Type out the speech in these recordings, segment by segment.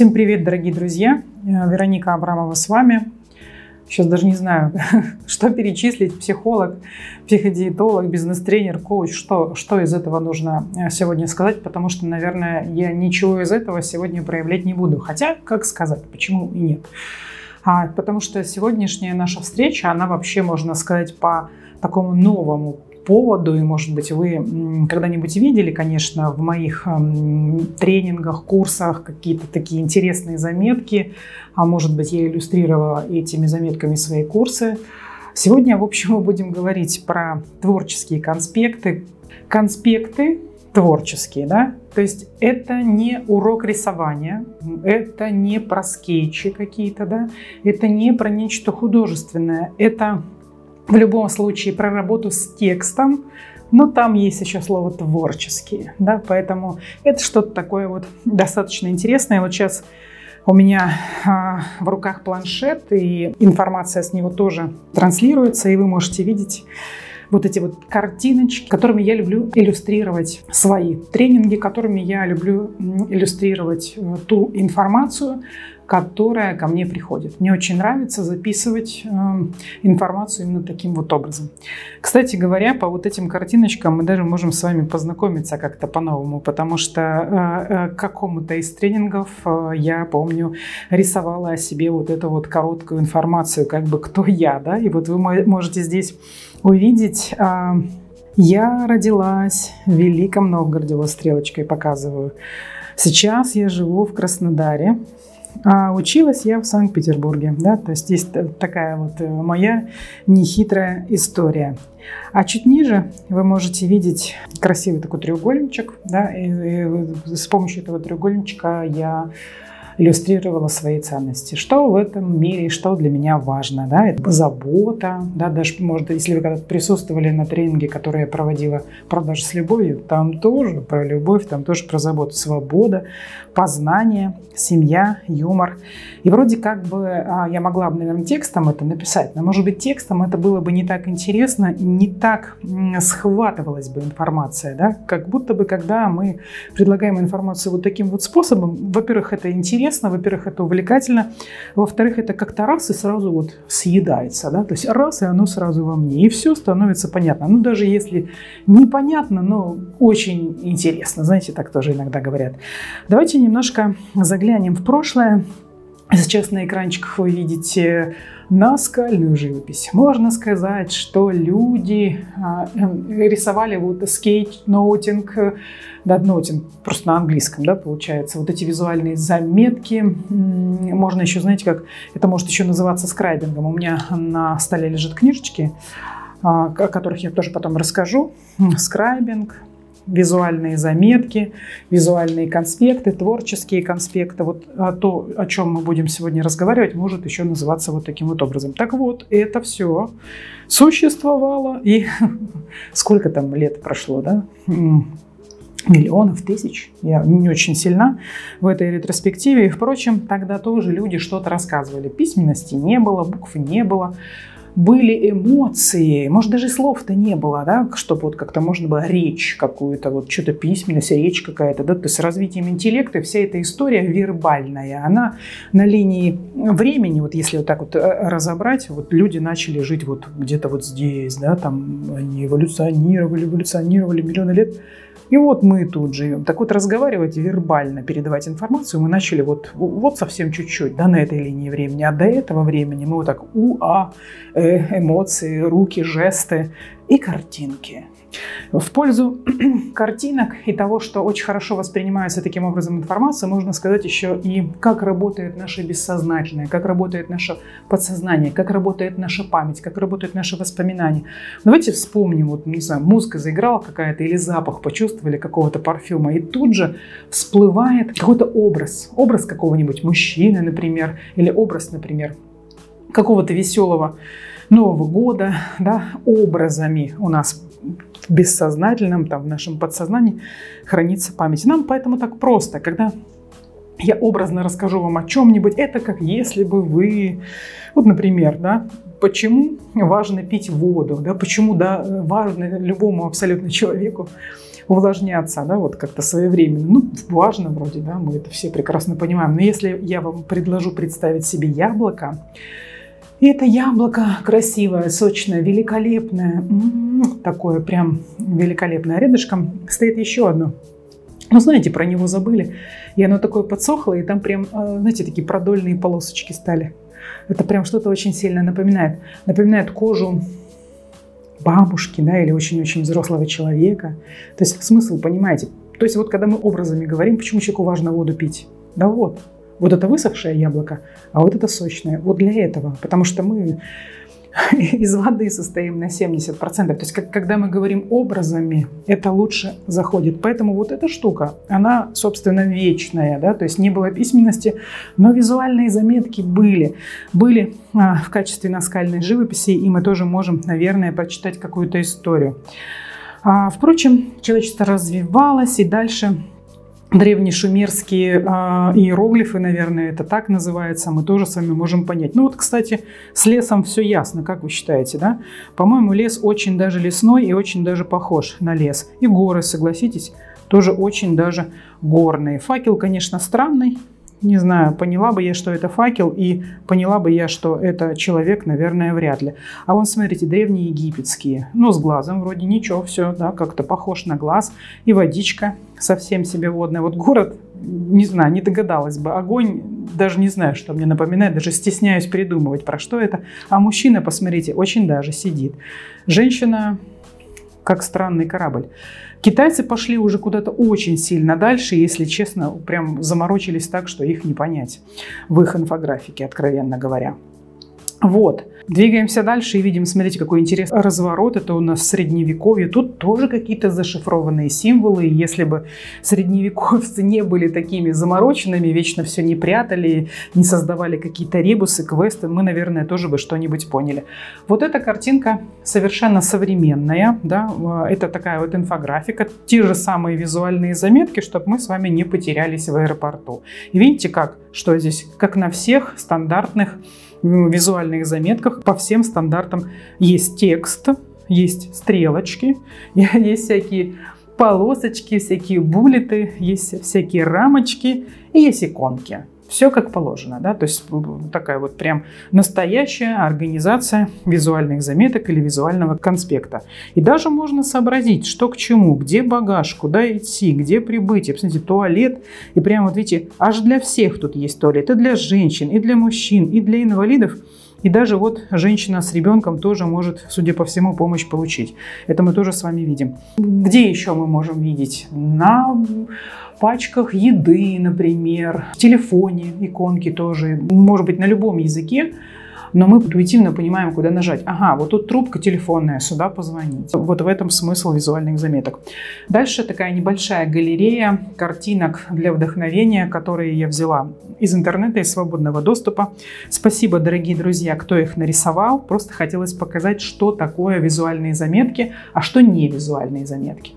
Всем привет, дорогие друзья! Вероника Абрамова с вами. Сейчас даже не знаю, что перечислить. Психолог, психодиетолог, бизнес-тренер, коуч. Что из этого нужно сегодня сказать? Потому что, наверное, я ничего из этого сегодня проявлять не буду. Хотя, как сказать, почему и нет? Потому что сегодняшняя наша встреча, она вообще, можно сказать, по такому новому поводу, и, может быть, вы когда-нибудь видели, конечно, в моих тренингах, курсах какие-то такие интересные заметки, а может быть, я иллюстрировала этими заметками свои курсы. Сегодня, в общем, мы будем говорить про творческие конспекты. Конспекты творческие, да? То есть это не урок рисования, это не про скетчи какие-то, да? Это не про нечто художественное, это в любом случае про работу с текстом, но там есть еще слово «творческие», да, поэтому это что-то такое вот достаточно интересное. Вот сейчас у меня в руках планшет, и информация с него тоже транслируется, и вы можете видеть вот эти вот картиночки, которыми я люблю иллюстрировать свои тренинги, которыми я люблю иллюстрировать ту информацию, которая ко мне приходит. Мне очень нравится записывать информацию именно таким вот образом. Кстати говоря, по вот этим картиночкам мы даже можем с вами познакомиться как-то по-новому, потому что к какому-то из тренингов я, помню, рисовала о себе вот эту вот короткую информацию, как бы кто я, да, и вот вы можете здесь увидеть, я родилась в Великом Новгороде, вот стрелочкой показываю. Сейчас я живу в Краснодаре. А училась я в Санкт-Петербурге, да, то есть здесь такая вот моя нехитрая история. А чуть ниже вы можете видеть красивый такой треугольничек, да, и с помощью этого треугольничка я иллюстрировала свои ценности. Что в этом мире, что для меня важно, да, это забота, да, даже, может, если вы когда-то присутствовали на тренинге, который я проводила «Продажи с любовью», там тоже про любовь, там тоже про заботу, свобода, познание, семья, юмор. И вроде как бы я могла бы, наверное, текстом это написать, но, может быть, текстом это было бы не так интересно, не так схватывалась бы информация, да, как будто бы, когда мы предлагаем информацию вот таким вот способом, во-первых, это интересно, во-первых, это увлекательно, во-вторых, это как-то раз и сразу вот съедается, да, то есть раз и оно сразу во мне, и все становится понятно. Ну, даже если непонятно, но очень интересно, знаете, так тоже иногда говорят. Давайте немножко заглянем в прошлое. Сейчас на экранчиках вы видите наскальную живопись. Можно сказать, что люди рисовали вот скетчноутинг, да, ноутинг просто на английском, да, получается, вот эти визуальные заметки. Можно еще, знаете, как это может еще называться скрайбингом. У меня на столе лежат книжечки, о которых я тоже потом расскажу. Скрайбинг, визуальные заметки, визуальные конспекты, творческие конспекты. Вот то, о чем мы будем сегодня разговаривать, может еще называться вот таким вот образом. Так вот, это все существовало, и сколько там лет прошло, да? Миллионов, тысяч. Я не очень сильна в этой ретроспективе. И, впрочем, тогда тоже люди что-то рассказывали. Письменности не было, букв не было. Были эмоции, может, даже слов-то не было, да, чтобы вот как-то можно было речь какую-то, вот что-то письменность, речь какая-то, да, то есть с развитием интеллекта вся эта история вербальная, она на линии времени, вот если вот так вот разобрать, вот люди начали жить вот где-то вот здесь, да, там они эволюционировали миллионы лет. И вот мы тут живем. Так вот, разговаривать вербально, передавать информацию мы начали вот совсем чуть-чуть, да, на этой линии времени. А до этого времени мы вот так эмоции, руки, жесты и картинки. В пользу картинок и того, что очень хорошо воспринимается таким образом информация, можно сказать еще и как работает наше бессознательное, как работает наше подсознание, как работает наша память, как работают наши воспоминания. Давайте вспомним, вот, не знаю, музыка заиграла какая-то или запах почувствовали какого-то парфюма, и тут же всплывает какой-то образ какого-нибудь мужчины, например, или образ, например, какого-то веселого Нового года, да, образами у нас в бессознательном, там, в нашем подсознании хранится память. Нам поэтому так просто, когда я образно расскажу вам о чем-нибудь, это как если бы вы, вот, например, да, почему важно пить воду, да, почему, да, важно любому абсолютно человеку увлажняться, да, вот как-то своевременно. Ну, важно вроде, да, мы это все прекрасно понимаем. Но если я вам предложу представить себе яблоко, и это яблоко красивое, сочное, великолепное, такое прям великолепное. Рядышком стоит еще одно. Ну, знаете, про него забыли. И оно такое подсохло, и там прям, знаете, такие продольные полосочки стали. Это прям что-то очень сильно напоминает. Напоминает кожу бабушки, да, или очень-очень взрослого человека. То есть смысл, понимаете? То есть вот когда мы образами говорим, почему человеку важно воду пить? Да вот это высохшее яблоко, а вот это сочное. Вот для этого. Потому что мы из воды состоим на 70%. То есть когда мы говорим образами, это лучше заходит. Поэтому вот эта штука, она, собственно, вечная. Да? То есть не было письменности, но визуальные заметки были. Были в качестве наскальной живописи, и мы тоже можем, наверное, прочитать какую-то историю. Впрочем, человечество развивалось, и дальше древние шумерские иероглифы, наверное, это так называется, мы тоже с вами можем понять. Ну вот, кстати, с лесом все ясно, как вы считаете, да? По-моему, лес очень даже лесной и очень даже похож на лес. И горы, согласитесь, тоже очень даже горные. Факел, конечно, странный. Не знаю, поняла бы я, что это факел, и поняла бы я, что это человек, наверное, вряд ли. А вон, смотрите, древние египетские. Ну, с глазом вроде ничего, все, да, как-то похож на глаз. И водичка совсем себе водная. Вот город, не знаю, не догадалась бы. Огонь, даже не знаю, что мне напоминает, даже стесняюсь придумывать, про что это. А мужчина, посмотрите, очень даже сидит. Женщина, как странный корабль. Китайцы пошли уже куда-то очень сильно дальше, если честно, прям заморочились так, что их не понять в их инфографике, откровенно говоря. Вот. Двигаемся дальше и видим, смотрите, какой интересный разворот. Это у нас средневековье. Тут тоже какие-то зашифрованные символы. Если бы средневековцы не были такими замороченными, вечно все не прятали, не создавали какие-то ребусы, квесты, мы, наверное, тоже бы что-нибудь поняли. Вот эта картинка совершенно современная. Да? Это такая вот инфографика. Те же самые визуальные заметки, чтобы мы с вами не потерялись в аэропорту. И видите, как? Что здесь? Как на всех стандартных визуальных заметках по всем стандартам есть текст, есть стрелочки, есть всякие полосочки, всякие буллеты, есть всякие рамочки и есть иконки. Все как положено, да, то есть такая вот прям настоящая организация визуальных заметок или визуального конспекта. И даже можно сообразить, что к чему, где багаж, куда идти, где прибытие. Посмотрите, туалет, и прям вот видите, аж для всех тут есть туалет, и для женщин, и для мужчин, и для инвалидов. И даже вот женщина с ребенком тоже может, судя по всему, помощь получить. Это мы тоже с вами видим. Где еще мы можем видеть? На пачках еды, например, в телефоне иконки тоже. Может быть, на любом языке. Но мы интуитивно понимаем, куда нажать. Ага, вот тут трубка телефонная, сюда позвонить. Вот в этом смысл визуальных заметок. Дальше такая небольшая галерея картинок для вдохновения, которые я взяла из интернета, из свободного доступа. Спасибо, дорогие друзья, кто их нарисовал. Просто хотелось показать, что такое визуальные заметки, а что не визуальные заметки.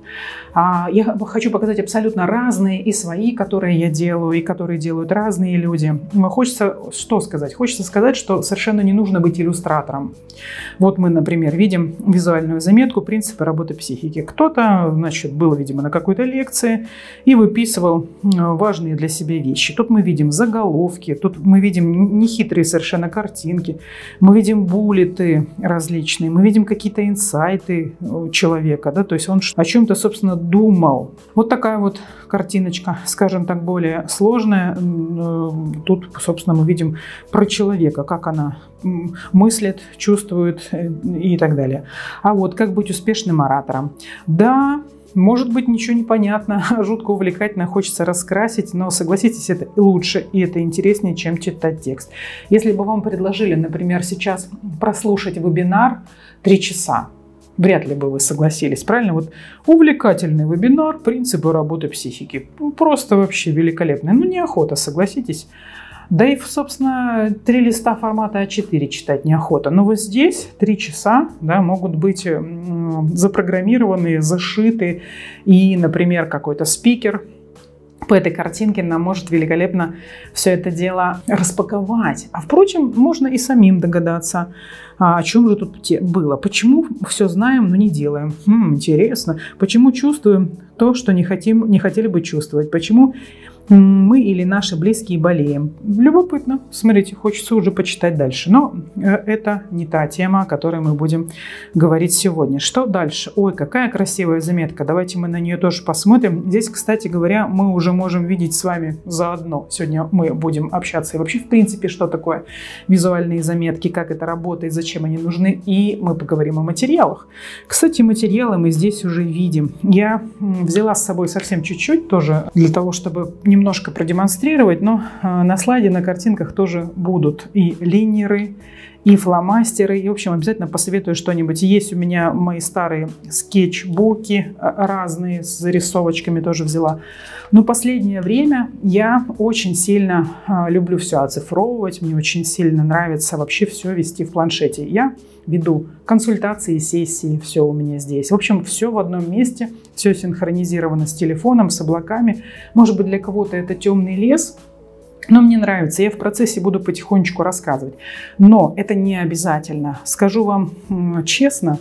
Я хочу показать абсолютно разные и свои, которые я делаю, и которые делают разные люди. Хочется что сказать? Хочется сказать, что совершенно не нужно быть иллюстратором. Вот мы, например, видим визуальную заметку «Принципы работы психики». Кто-то, значит, был, видимо, на какой-то лекции и выписывал важные для себя вещи. Тут мы видим заголовки, тут мы видим нехитрые совершенно картинки, мы видим буллеты различные, мы видим какие-то инсайты человека, да, то есть он о чем-то, собственно, думал. Вот такая вот картиночка, скажем так, более сложная. Тут, собственно, мы видим про человека, как она мыслит, чувствует и так далее. А вот как быть успешным оратором? Да, может быть, ничего не понятно, жутко увлекательно, хочется раскрасить, но согласитесь, это лучше и это интереснее, чем читать текст. Если бы вам предложили, например, сейчас прослушать вебинар 3 часа, вряд ли бы вы согласились, правильно? Вот увлекательный вебинар «Принципы работы психики». Просто вообще великолепный. Ну, неохота, согласитесь. Да и, собственно, 3 листа формата А4 читать неохота. Но вот здесь 3 часа, да, могут быть запрограммированы, зашиты. И, например, какой-то спикер по этой картинке нам может великолепно все это дело распаковать. А впрочем, можно и самим догадаться, о чем же тут было. Почему все знаем, но не делаем? Интересно. Почему чувствуем то, что не хотели бы чувствовать? Почему мы или наши близкие болеем? Любопытно. Смотрите, хочется уже почитать дальше. Но это не та тема, о которой мы будем говорить сегодня. Что дальше? Ой, какая красивая заметка. Давайте мы на нее тоже посмотрим. Здесь, кстати говоря, мы уже можем видеть с вами заодно. Сегодня мы будем общаться и вообще, в принципе, что такое визуальные заметки, как это работает, зачем они нужны. И мы поговорим о материалах. Кстати, материалы мы здесь уже видим. Я взяла с собой совсем чуть-чуть тоже для того, чтобы немножко продемонстрировать, но на слайде, на картинках тоже будут и линеры, и фломастеры. И, в общем, обязательно посоветую что-нибудь. Есть у меня мои старые скетчбуки разные, с зарисовочками тоже взяла. Но последнее время я очень сильно люблю все оцифровывать. Мне очень сильно нравится вообще все вести в планшете. Я веду консультации, сессии, все у меня здесь. В общем, все в одном месте, все синхронизировано с телефоном, с облаками. Может быть, для кого-то это темный лес, но мне нравится, я в процессе буду потихонечку рассказывать. Но это не обязательно. Скажу вам честно,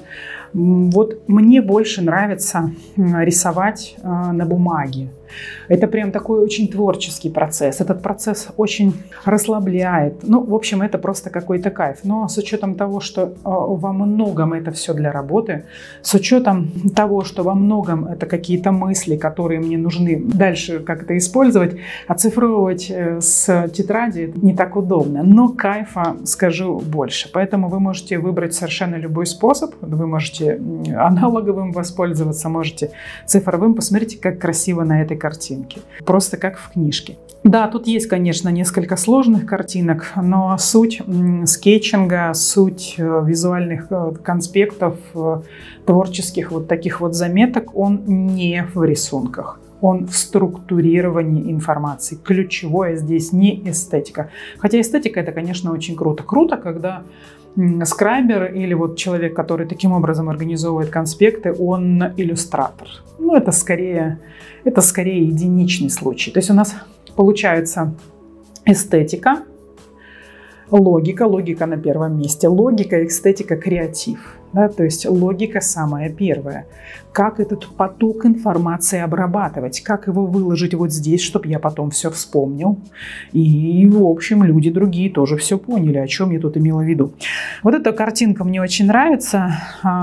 вот мне больше нравится рисовать на бумаге. Это прям такой очень творческий процесс. Этот процесс очень расслабляет. Ну, в общем, это просто какой-то кайф. Но с учетом того, что во многом это все для работы, с учетом того, что во многом это какие-то мысли, которые мне нужны дальше как-то использовать, оцифровывать с тетради не так удобно. Но кайфа, скажу, больше. Поэтому вы можете выбрать совершенно любой способ. Вы можете аналоговым воспользоваться, можете цифровым. Посмотрите, как красиво на этой картинки. Просто как в книжке. Да, тут есть, конечно, несколько сложных картинок, но суть скетчинга, суть визуальных конспектов, творческих вот таких вот заметок, он не в рисунках. Он в структурировании информации. Ключевое здесь не эстетика. Хотя эстетика это, конечно, очень круто. Круто, когда скрайбер или вот человек, который таким образом организовывает конспекты, он иллюстратор. Ну, это скорее единичный случай. То есть у нас получается эстетика, логика на первом месте. Логика, эстетика, креатив. Да, то есть логика самая первая. Как этот поток информации обрабатывать, как его выложить вот здесь, чтобы я потом все вспомнил. И, в общем, люди другие тоже все поняли, о чем я тут имела в виду. Вот эта картинка мне очень нравится.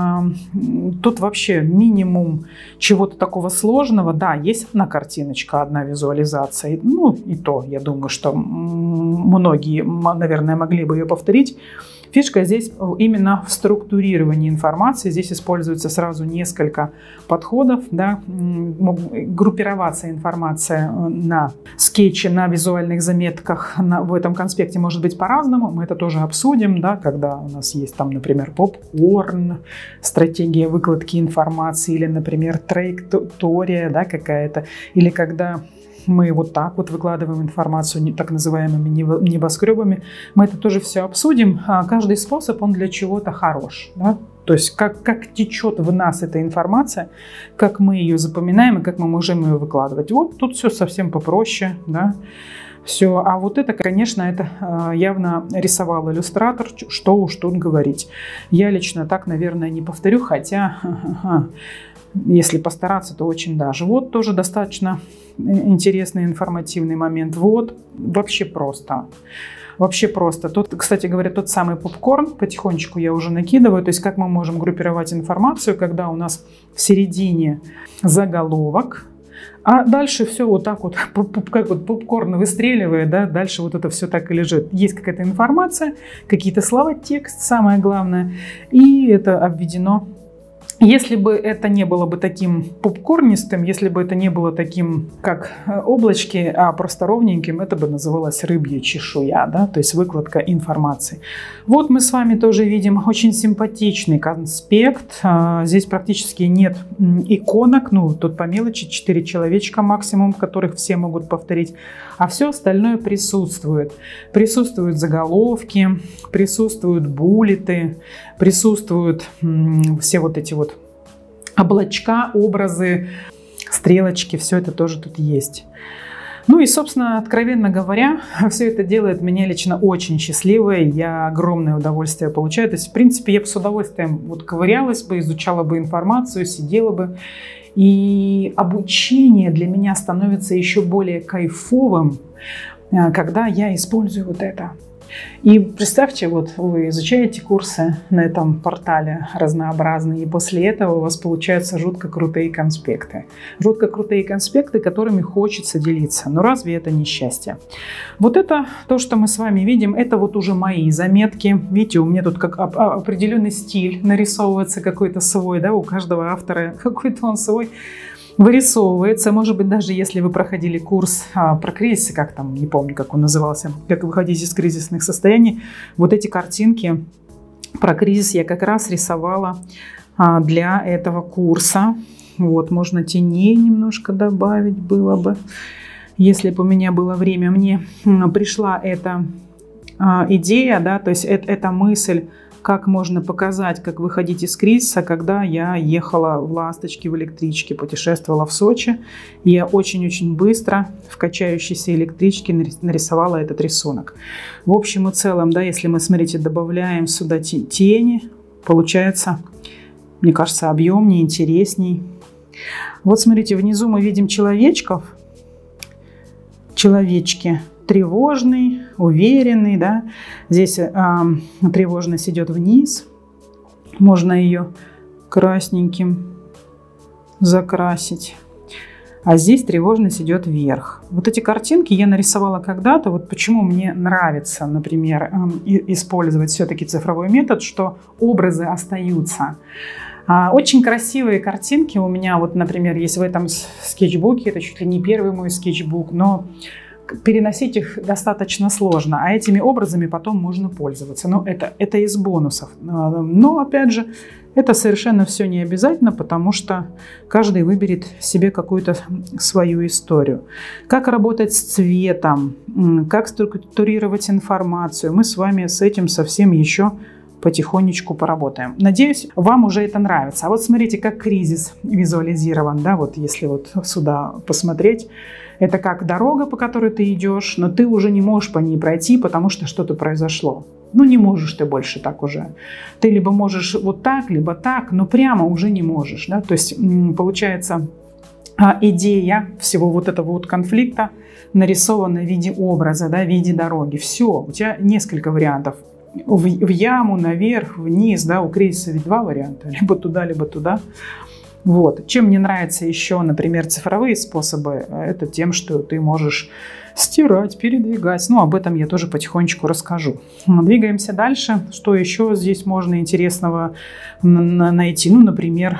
Тут вообще минимум чего-то такого сложного. Да, есть одна картиночка, одна визуализация. Ну, и то, я думаю, что многие, наверное, могли бы ее повторить. Фишка здесь именно в структурировании информации. Здесь используется сразу несколько подходов. Да? Группироваться информация на скетче, на визуальных заметках в этом конспекте может быть по-разному. Мы это тоже обсудим, да? Когда у нас есть там, например, попкорн, стратегия выкладки информации или, например, траектория, да, какая-то. Или когда мы вот так вот выкладываем информацию так называемыми небоскребами. Мы это тоже все обсудим. Каждый способ, он для чего-то хорош. Да? То есть как течет в нас эта информация, как мы ее запоминаем и как мы можем ее выкладывать. Вот тут все совсем попроще. Да? Все. А вот это, конечно, это явно рисовал иллюстратор, что уж тут говорить. Я лично так, наверное, не повторю, хотя... Если постараться, то очень даже. Вот тоже достаточно интересный информативный момент. Вот вообще просто. Вообще просто. Тут, кстати говоря, тот самый попкорн, потихонечку я уже накидываю. То есть как мы можем группировать информацию, когда у нас в середине заголовок, а дальше все вот так вот, как вот попкорн выстреливает, да, дальше вот это все так и лежит. Есть какая-то информация, какие-то слова, текст, самое главное, и это обведено. Если бы это не было бы таким попкорнистым, если бы это не было таким, как облачки, а просто ровненьким, это бы называлось рыбья чешуя, да? То есть выкладка информации. Вот мы с вами тоже видим очень симпатичный конспект. Здесь практически нет иконок, ну тут по мелочи 4 человечка максимум, которых все могут повторить, а все остальное присутствует. Присутствуют заголовки, присутствуют буллеты, присутствуют все вот эти вот облачка, образы, стрелочки, все это тоже тут есть. Ну и, собственно, откровенно говоря, все это делает меня лично очень счастливой. Я огромное удовольствие получаю. То есть, в принципе, я бы с удовольствием вот ковырялась бы, изучала бы информацию, сидела бы. И обучение для меня становится еще более кайфовым, когда я использую вот это. И представьте, вот вы изучаете курсы на этом портале разнообразные, и после этого у вас получаются жутко крутые конспекты. Жутко крутые конспекты, которыми хочется делиться. Но разве это не счастье? Вот это то, что мы с вами видим, это вот уже мои заметки. Видите, у меня тут как определенный стиль нарисовывается какой-то свой, да, у каждого автора какой-то он свой. Вырисовывается, может быть, даже если вы проходили курс про кризисы, как там, не помню, как он назывался, как выходить из кризисных состояний, вот эти картинки про кризис я как раз рисовала для этого курса. Вот, можно теней немножко добавить было бы, если бы у меня было время. Мне пришла эта идея, да, то есть эта мысль, как можно показать, как выходить из кризиса, когда я ехала в «Ласточке», в электричке, путешествовала в Сочи. И я очень-очень быстро в качающейся электричке нарисовала этот рисунок. В общем и целом, да, если мы, смотрите, добавляем сюда тени, получается, мне кажется, объемнее, интересней. Вот смотрите, внизу мы видим человечков. Человечки. Тревожный, уверенный, да. Здесь тревожность идет вниз. Можно ее красненьким закрасить. А здесь тревожность идет вверх. Вот эти картинки я нарисовала когда-то. Вот почему мне нравится, например, использовать все-таки цифровой метод, что образы остаются. Очень красивые картинки у меня, вот, например, есть в этом скетчбуке. Это чуть ли не первый мой скетчбук, но переносить их достаточно сложно, а этими образами потом можно пользоваться. Но это из бонусов. Но, опять же, это совершенно все не обязательно, потому что каждый выберет себе какую-то свою историю. Как работать с цветом, как структурировать информацию. Мы с вами с этим совсем еще потихонечку поработаем. Надеюсь, вам уже это нравится. А вот смотрите, как кризис визуализирован, да, вот если вот сюда посмотреть. Это как дорога, по которой ты идешь, но ты уже не можешь по ней пройти, потому что что-то произошло. Ну, не можешь ты больше так уже. Ты либо можешь вот так, либо так, но прямо уже не можешь. Да? То есть, получается, идея всего вот этого вот конфликта нарисована в виде образа, да, в виде дороги. Все, у тебя несколько вариантов. В яму, наверх, вниз, да, у кризиса ведь два варианта. Либо туда, либо туда. Вот. Чем мне нравятся еще, например, цифровые способы, это тем, что ты можешь стирать, передвигать. Ну, об этом я тоже потихонечку расскажу. Двигаемся дальше. Что еще здесь можно интересного найти? Ну, например,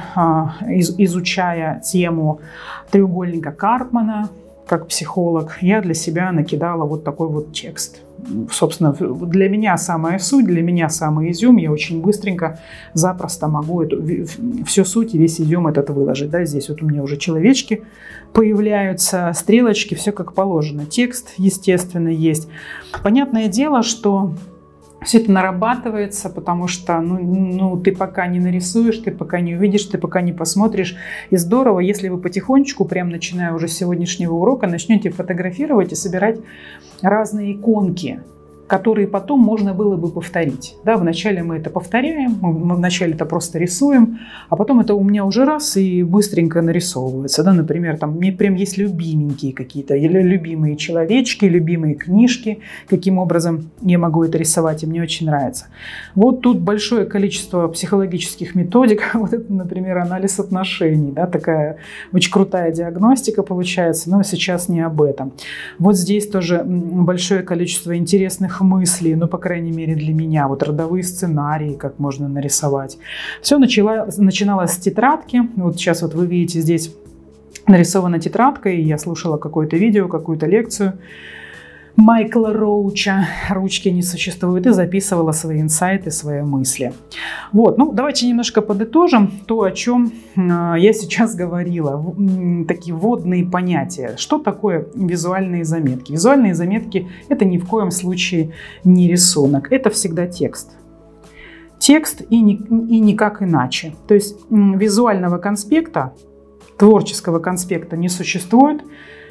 изучая тему треугольника Карпмана, как психолог, я для себя накидала вот такой вот текст. Собственно, для меня самая суть, для меня самый изюм. Я очень быстренько, запросто могу всю суть и весь изюм этот выложить. Да? Здесь вот у меня уже человечки появляются, стрелочки, все как положено. Текст, естественно, есть. Понятное дело, что все это нарабатывается, потому что ты пока не нарисуешь, ты пока не увидишь, ты пока не посмотришь. И здорово, если вы потихонечку, прям начиная уже с сегодняшнего урока, начнете фотографировать и собирать разные иконки, которые потом можно было бы повторить. Да, вначале мы это повторяем, мы вначале это просто рисуем, а потом это у меня уже раз и быстренько нарисовывается. Да, например, там мне прям есть любименькие какие-то, или любимые человечки, любимые книжки, каким образом я могу это рисовать, и мне очень нравится. Вот тут большое количество психологических методик. Вот это, например, анализ отношений, да, такая очень крутая диагностика получается, но сейчас не об этом. Вот здесь тоже большое количество интересных мыслей, ну, по крайней мере, для меня. Вот родовые сценарии, как можно нарисовать. Все начиналось с тетрадки. Вот сейчас вот вы видите, здесь нарисована тетрадка, и я слушала какое-то видео, какую-то лекцию Майкла Роуча, ручки не существует, и записывала свои инсайты, свои мысли. Вот, ну, давайте немножко подытожим то, о чем я сейчас говорила. Такие вводные понятия. Что такое визуальные заметки? Визуальные заметки – это ни в коем случае не рисунок, это всегда текст. Текст и никак иначе. То есть визуального конспекта, творческого конспекта не существует.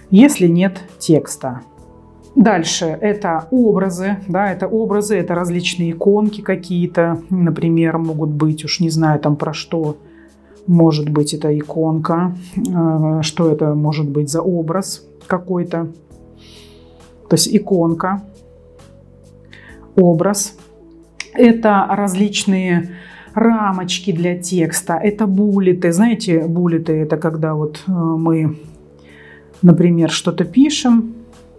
если нет текста. Дальше это образы, да, это различные иконки какие-то, например, могут быть, уж не знаю там про что может быть эта иконка, что это может быть за образ какой-то. То есть иконка, образ. Это различные рамочки для текста, это буллеты. Знаете, буллеты – это когда вот мы, например, что-то пишем,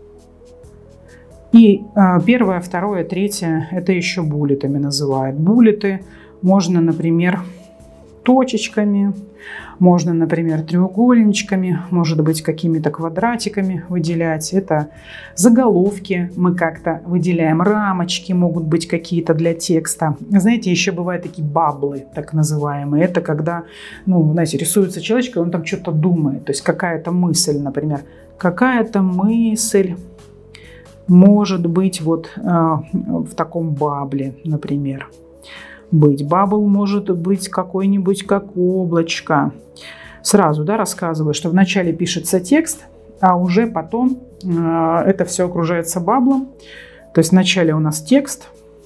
и первое, второе, третье – это еще буллетами называют. Буллеты можно, например, точечками, можно, например, треугольничками, может быть, какими-то квадратиками выделять. Это заголовки мы как-то выделяем, рамочки могут быть какие-то для текста. Знаете, еще бывают такие баблы, так называемые. Это когда, ну, знаете, рисуется человечек, и он там что-то думает. То есть какая-то мысль, например, какая-то мысль может быть вот в таком бабле, например. Бабл может быть какой-нибудь как облачко. Сразу, да, рассказываю, что вначале пишется текст, а уже потом это все окружается баблом. То есть вначале у нас текст,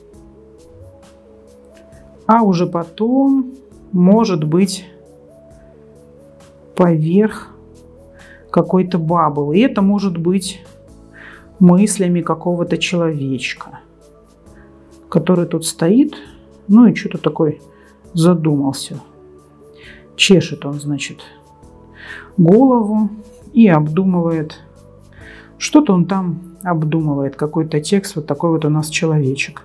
а уже потом может быть поверх какой-то бабл. И это может быть мыслями какого-то человечка, который тут стоит, ну и что-то такой задумался. Чешет он, значит, голову и обдумывает. Что-то он там обдумывает, какой-то текст, вот такой вот у нас человечек.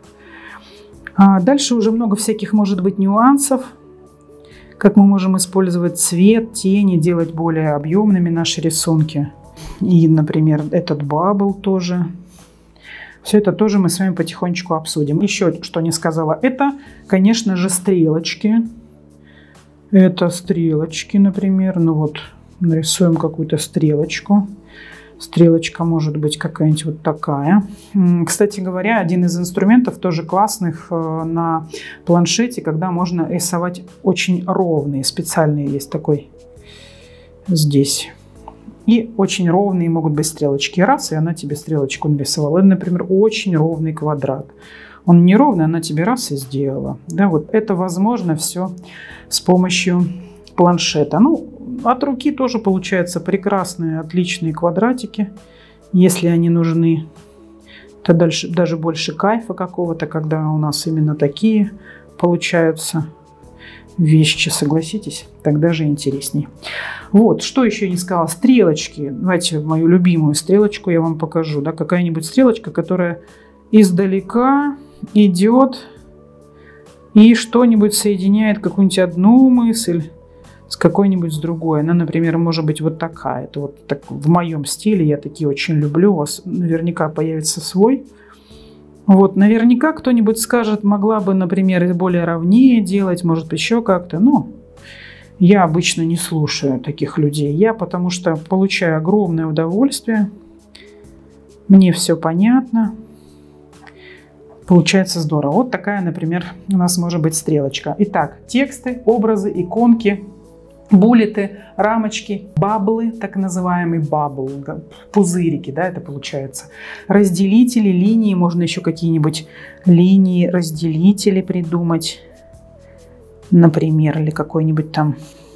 А дальше уже много всяких может быть нюансов, как мы можем использовать цвет, тени, делать более объемными наши рисунки. И, например, этот бабл тоже. Все это тоже мы с вами потихонечку обсудим. Еще что не сказала, это, конечно же, стрелочки. Это стрелочки, например. Ну вот, нарисуем какую-то стрелочку. Стрелочка может быть какая-нибудь вот такая. Кстати говоря, один из инструментов тоже классных на планшете, когда можно рисовать очень ровные. Специальные есть такой здесь. И очень ровные могут быть стрелочки. Раз, и она тебе стрелочку нарисовала. Или, например, очень ровный квадрат. Он не ровный, она тебе раз и сделала. Да, вот это возможно все с помощью планшета. Ну, от руки тоже получаются прекрасные, отличные квадратики, если они нужны. Это дальше, даже больше кайфа какого-то, когда у нас именно такие получаются вещи, согласитесь, тогда же интересней. Вот, что еще не сказала, стрелочки. Давайте мою любимую стрелочку я вам покажу. Да, какая-нибудь стрелочка, которая издалека идет и что-нибудь соединяет, какую-нибудь одну мысль с какой-нибудь с другой. Она, например, может быть вот такая. Это вот так, в моем стиле, я такие очень люблю. У вас наверняка появится свой. Вот, наверняка кто-нибудь скажет, могла бы, например, более ровнее делать, может еще как-то. Но я обычно не слушаю таких людей. Я потому что получаю огромное удовольствие. Мне все понятно. Получается здорово. Вот такая, например, у нас может быть стрелочка. Итак, тексты, образы, иконки, буллеты, рамочки, баблы, так называемый бабл, пузырики, да, это получается. Разделители, линии, можно еще какие-нибудь линии, разделители придумать, например, или какой-нибудь там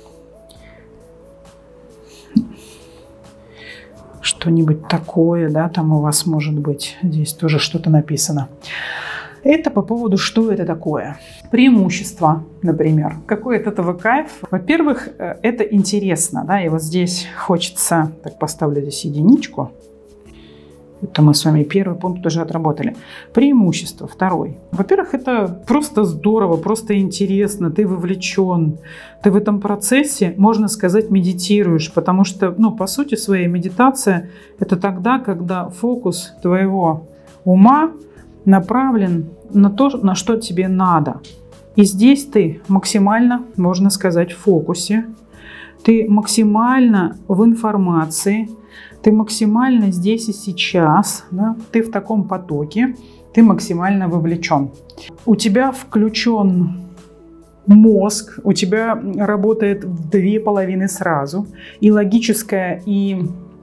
что-нибудь такое, да, там у вас может быть, здесь тоже что-то написано. Это по поводу, что это такое. Преимущество, например. Какой от этого кайф? Во-первых, это интересно, да, и вот здесь хочется, так поставлю здесь единичку. Это мы с вами первый пункт уже отработали. Преимущество, второй. Во-первых, это просто здорово, просто интересно, ты вовлечен, ты в этом процессе, можно сказать, медитируешь, потому что, ну, по сути своей, медитация – это тогда, когда фокус твоего ума направлен на то, на что тебе надо. И здесь ты максимально, можно сказать, в фокусе, ты максимально в информации, ты максимально здесь и сейчас, да? Ты в таком потоке, ты максимально вовлечен. У тебя включен мозг, у тебя работает в две половины сразу, и логическая, и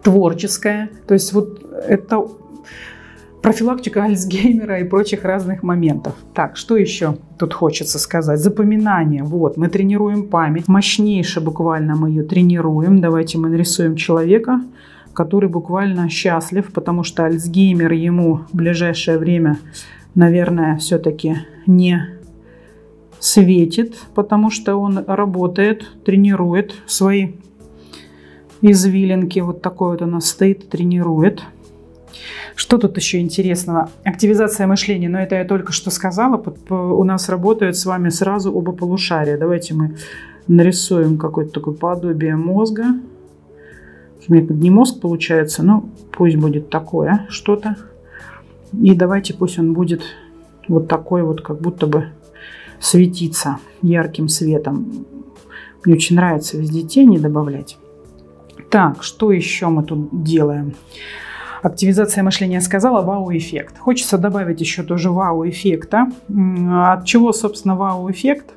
творческое. То есть вот это профилактика Альцгеймера и прочих разных моментов. Так, что еще тут хочется сказать? Запоминание. Вот, мы тренируем память. Мощнейше буквально мы ее тренируем. Давайте мы нарисуем человека, который буквально счастлив, потому что Альцгеймер ему в ближайшее время, наверное, все-таки не светит, потому что он работает, тренирует свои извилинки. Вот такой вот у нас стоит, тренирует. Что тут еще интересного? Активизация мышления. Но это я только что сказала. У нас работают с вами сразу оба полушария. Давайте мы нарисуем какое-то такое подобие мозга. У меня не мозг получается, но пусть будет такое что-то. И давайте пусть он будет вот такой вот, как будто бы светиться ярким светом. Мне очень нравится везде тени добавлять. Так, что еще мы тут делаем? Активизация мышления сказала, вау-эффект. Хочется добавить еще тоже вау-эффекта. От чего, собственно, вау-эффект?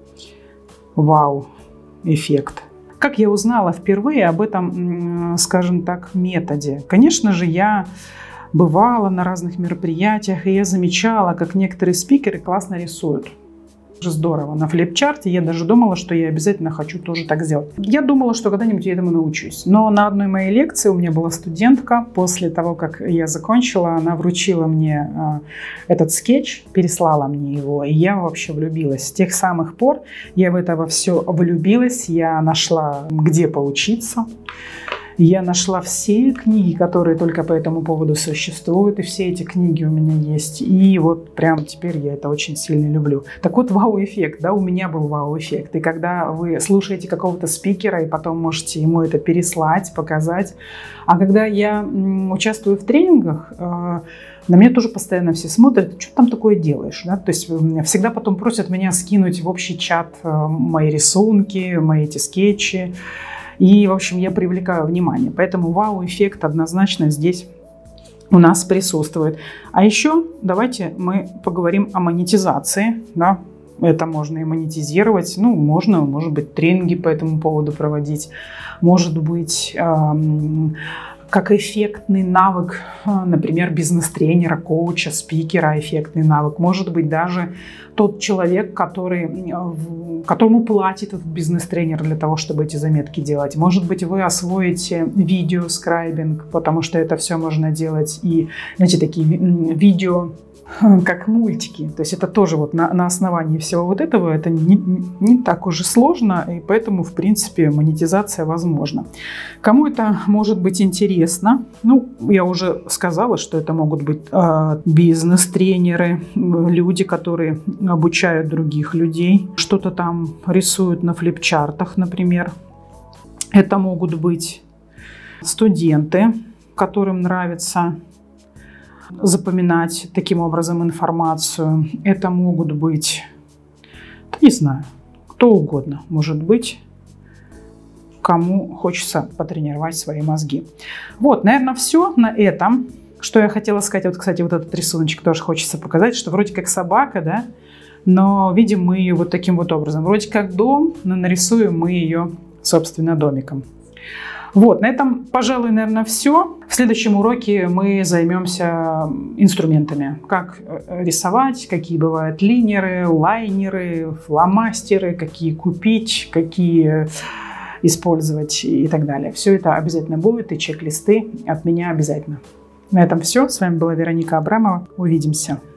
Вау-эффект. Как я узнала впервые об этом, скажем так, методе? Конечно же, я бывала на разных мероприятиях, и я замечала, как некоторые спикеры классно рисуют. Здорово. На флипчарте я даже думала, что я обязательно хочу тоже так сделать. Я думала, что когда-нибудь я этому научусь. Но на одной моей лекции у меня была студентка. После того, как я закончила, она вручила мне этот скетч, переслала мне его. И я вообще влюбилась. С тех самых пор я в это все влюбилась. Я нашла, где поучиться. Я нашла все книги, которые только по этому поводу существуют, и все эти книги у меня есть. И вот прям теперь я это очень сильно люблю. Так вот, вау-эффект, да, у меня был вау-эффект. И когда вы слушаете какого-то спикера, и потом можете ему это переслать, показать. А когда я участвую в тренингах, на меня тоже постоянно все смотрят, что ты там такое делаешь? Да? То есть всегда потом просят меня скинуть в общий чат мои рисунки, мои эти скетчи. И, в общем, я привлекаю внимание. Поэтому вау-эффект однозначно здесь у нас присутствует. А еще давайте мы поговорим о монетизации. Да? Это можно и монетизировать. Ну, можно, может быть, тренинги по этому поводу проводить. Может быть, как эффектный навык, например, бизнес-тренера, коуча, спикера, эффектный навык. Может быть, даже тот человек, которому платит бизнес-тренер для того, чтобы эти заметки делать. Может быть, вы освоите видеоскрайбинг, потому что это все можно делать. И, знаете, такие видео, как мультики. То есть это тоже вот на основании всего вот этого, это не так уж и сложно, и поэтому, в принципе, монетизация возможна. Кому это может быть интересно? Ну, я уже сказала, что это могут быть бизнес-тренеры, люди, которые обучают других людей, что-то там рисуют на флипчартах, например. Это могут быть студенты, которым нравится запоминать таким образом информацию. Это могут быть, не знаю, кто угодно может быть, кому хочется потренировать свои мозги. Вот, наверное, все на этом. Что я хотела сказать, вот, кстати, вот этот рисуночек тоже хочется показать, что вроде как собака, да, но видим мы ее вот таким вот образом. Вроде как дом, но нарисуем мы ее, собственно, домиком. Вот, на этом, пожалуй, наверное, все. В следующем уроке мы займемся инструментами. Как рисовать, какие бывают линеры, лайнеры, фломастеры, какие купить, какие использовать и так далее. Все это обязательно будет, и чек-листы от меня обязательно. На этом все. С вами была Вероника Абрамова. Увидимся.